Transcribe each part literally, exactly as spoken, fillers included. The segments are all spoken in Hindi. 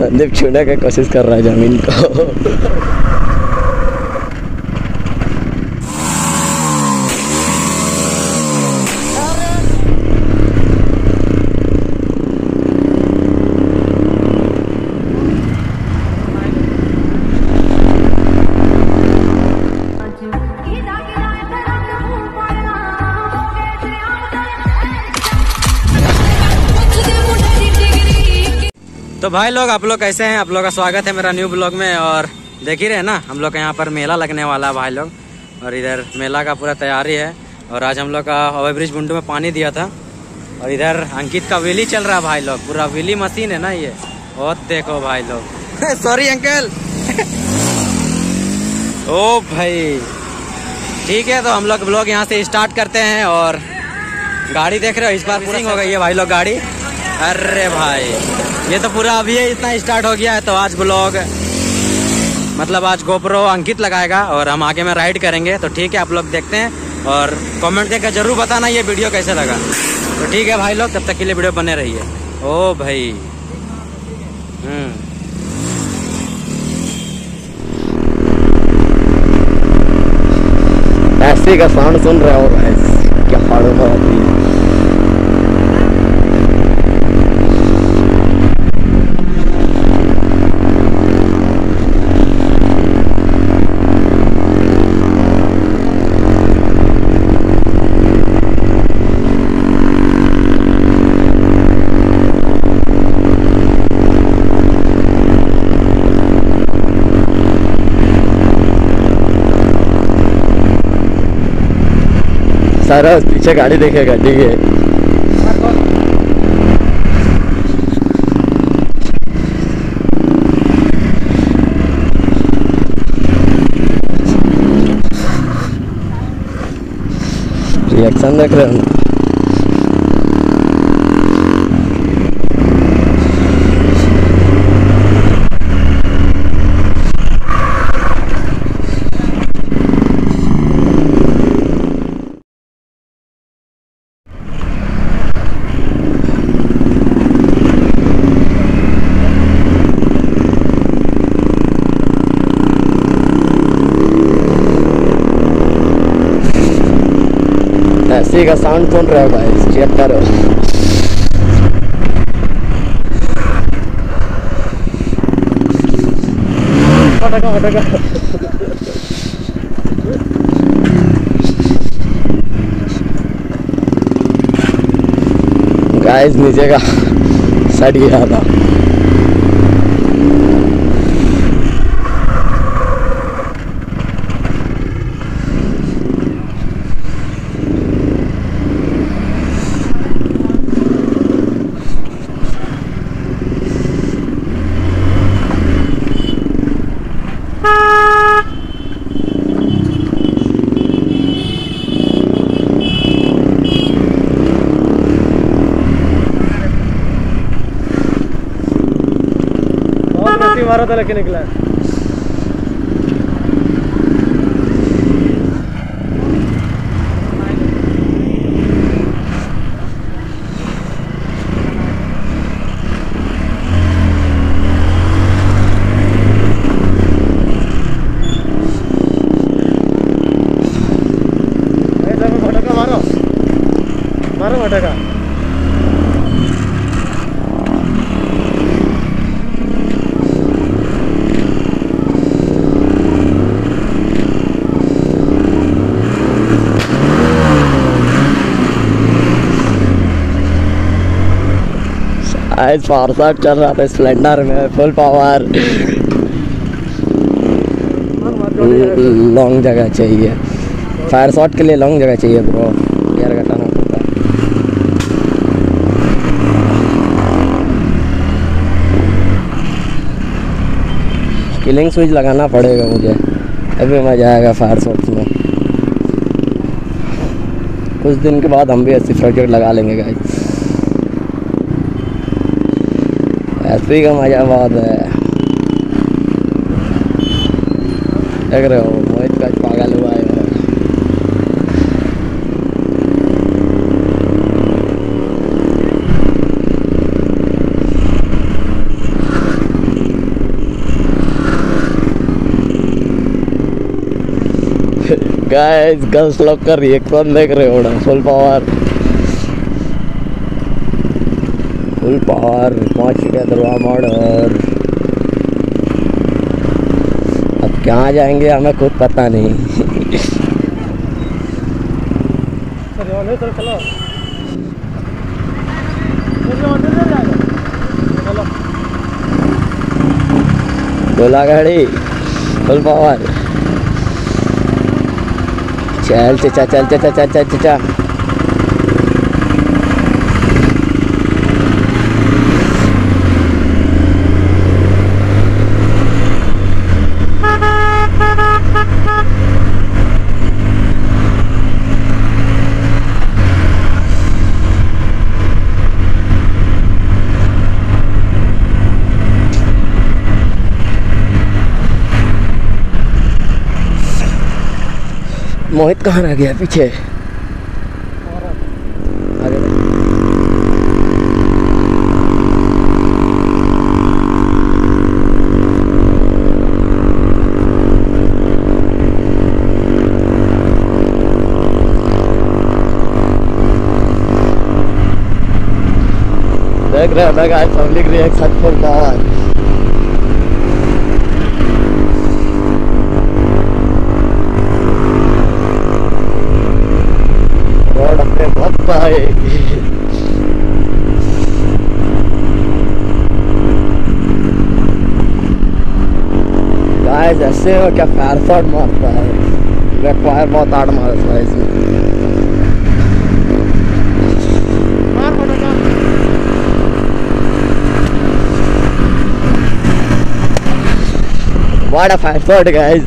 संदीप छूने की कोशिश कर रहा है जमीन को। तो भाई लोग, आप लोग कैसे हैं? आप लोग का स्वागत है मेरा न्यू ब्लॉग में। और देख ही रहे ना, हम लोग का यहाँ पर मेला लगने वाला है भाई लोग। और इधर मेला का पूरा तैयारी है। और आज हम लोग का ओवर ब्रिज बुंडू में पानी दिया था। और इधर अंकित का व्हीली चल रहा है भाई लोग, पूरा व्हीली मशीन है ना ये। और देखो भाई लोग सॉरी अंकल ओ भाई, ठीक है। तो हम लोग ब्लॉग यहाँ से स्टार्ट करते हैं। और गाड़ी देख रहे हो, इस बार मिसिंग हो गई है भाई लोग गाड़ी। अरे भाई, ये तो पूरा अभी इतना स्टार्ट हो गया है। तो आज ब्लॉग मतलब आज गोप्रो अंकित लगाएगा और हम आगे में राइड करेंगे। तो ठीक है, आप लोग देखते हैं और कमेंट करके जरूर बताना ये वीडियो कैसे लगा। तो ठीक है भाई लोग, तब तक के लिए वीडियो बने रहिए। ओ भाई, हम्म ऐसे का साउंड सुन रहे हो गाइस, क्या फाड़ो होती है। सारा पीछे गाड़ी देखेगा, ठीक है। रिएक्शन देख रहे हो? ऐसे का साउंड सुन रहे हो भाई, चेक करो। हटका हटका गाइस, नीचे का सट गया था। मारा था लेके निकला है। भटका मारो मारो भटका। आज फारसाट चल रहा था स्प्लेंडर में फुल पावर। लॉन्ग जगह चाहिए, फायर शॉट के लिए लॉन्ग जगह चाहिए ब्रो। गियर घटाना पड़ता है। किलिंग स्विच लगाना पड़ेगा मुझे, अभी मजा आएगा फायर शॉट में। कुछ दिन के बाद हम भी ऐसी प्रोजेक्ट लगा लेंगे गाइस। ऐसे का मजा बहुत है। देख रहे हो, मोहित का पागल हुआ है। गाइस गर्ल्स लोग का रिएक्शन देख रहे हो ना, फुल पावर फुल पावर पहुंच चुके हैं दरबार मोड़। और अब कहाँ जाएंगे हमें खुद पता नहीं। गोला गाड़ी फुल पावर। चल चचा चल चचा चचा चचा। मोहित कहाँ रह गया पीछे? आगे देख रहे हैं guys, public reaction full power. Road अपने बहुत है। गाइस ऐसे में क्या फायर शॉट मारता है, बैकफायर बहुत आड़ मारता है इसमें। What a fire shot guys.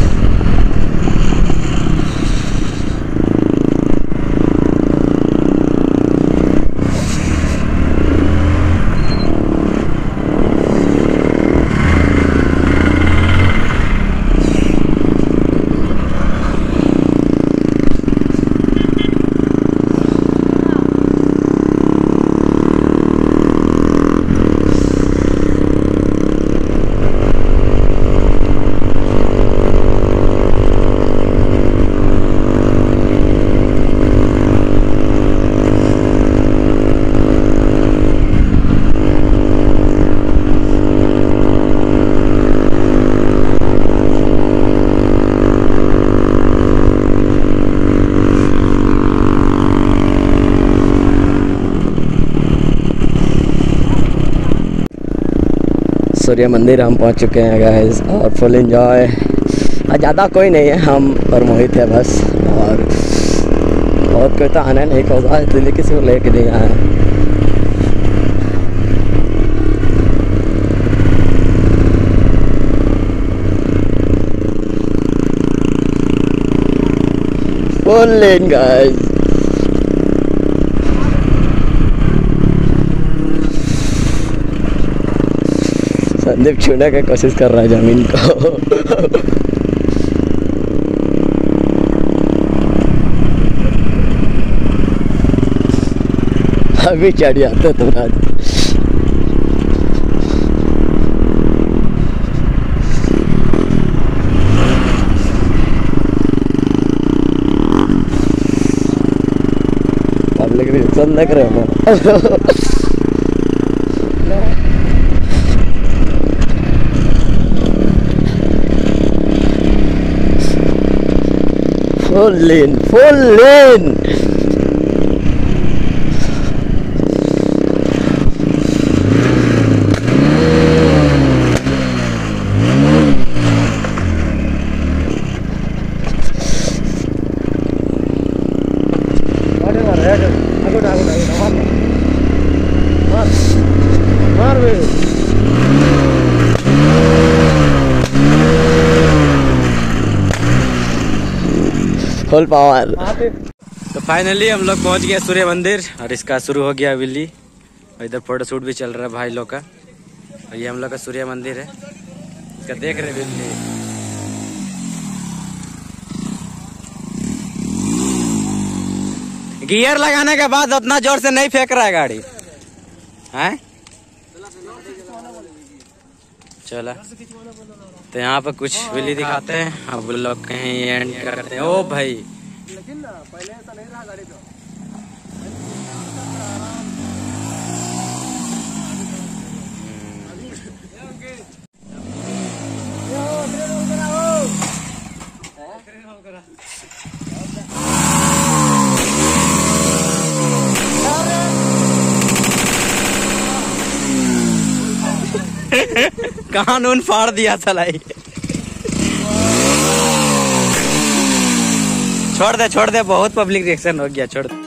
सूर्य मंदिर हम पहुंच चुके हैं गाइस और फुल एंजॉय। ज़्यादा कोई नहीं है, हम और मोहित है बस, और बहुत कोई तो आना नहीं होगा इसलिए किसी को लेके नहीं आया। फुल लेन गाइस। संदीप छूने की कोशिश कर रहा है जमीन को। अभी चढ़ जाते तुम आज। पब्लिक रिएक्शन देख रहे हो। Full lane, full lane. Full power. तो फाइनली हम लोग पहुंच गए सूर्य मंदिर और इसका शुरू हो गया विल्ली। इधर फोटो शूट भी चल रहा है भाई लोग का। और ये हम लोग का सूर्य मंदिर है, इसका देख रहे विल्ली। गियर लगाने के बाद उतना जोर से नहीं फेंक रहा है गाड़ी है। चला तो यहाँ पे कुछ विली दिखाते हैं, अब लोग कहीं एंड करते हैं। ओ भाई लेकिन ना पहले ऐसा नहीं रहा गाड़ी तो। कानून फाड़ दिया सलाई। छोड़ दे छोड़ दे, बहुत पब्लिक रिएक्शन हो गया, छोड़ दे।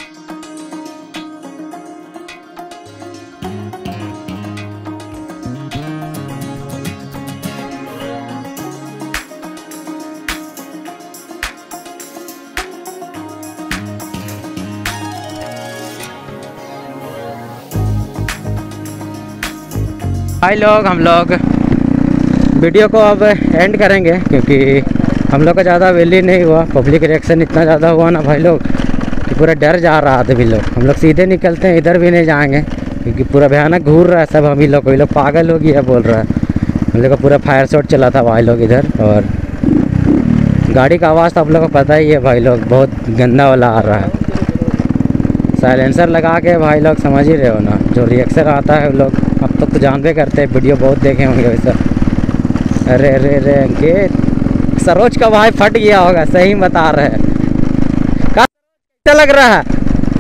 भाई लोग हम लोग वीडियो को अब एंड करेंगे क्योंकि हम लोग का ज़्यादा वैल्यू नहीं हुआ, पब्लिक रिएक्शन इतना ज़्यादा हुआ ना भाई लोग कि पूरा डर जा रहा था। भी लोग हम लोग सीधे निकलते हैं, इधर भी नहीं जाएंगे क्योंकि पूरा भयानक घूर रहा है सब। हम ही लोग कोई लोग पागल हो गया बोल रहा है। हम लोग का पूरा फायर शॉट चला था भाई लोग इधर, और गाड़ी का आवाज़ तो आप लोग को पता ही है भाई लोग, बहुत गंदा वाला आ रहा है। साइलेंसर लगा के भाई लोग समझ ही रहे हो ना, जो रिएक्शन आता है लोग अब तक तो जानते करते हैं, वीडियो बहुत देखे होंगे वैसा। अरे अरे अरे अंकित, सरोज का भाई फट गया होगा, सही बता रहे हैं। कैसा लग रहा है?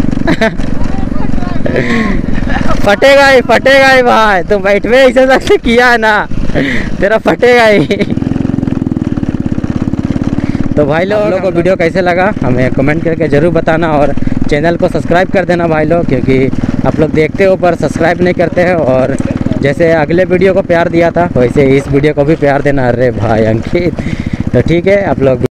फटेगा ही फटेगा ही भाई, तुम बैठवे ऐसे ऐसे किया है ना, तेरा फटेगा ही। तो भाई लोग लोगों को वीडियो कैसे लगा हमें कमेंट करके ज़रूर बताना, और चैनल को सब्सक्राइब कर देना भाई लोग, क्योंकि आप लोग देखते हो पर सब्सक्राइब नहीं करते हैं। और जैसे अगले वीडियो को प्यार दिया था वैसे इस वीडियो को भी प्यार देना। अरे भाई अंकित, तो ठीक है आप लोग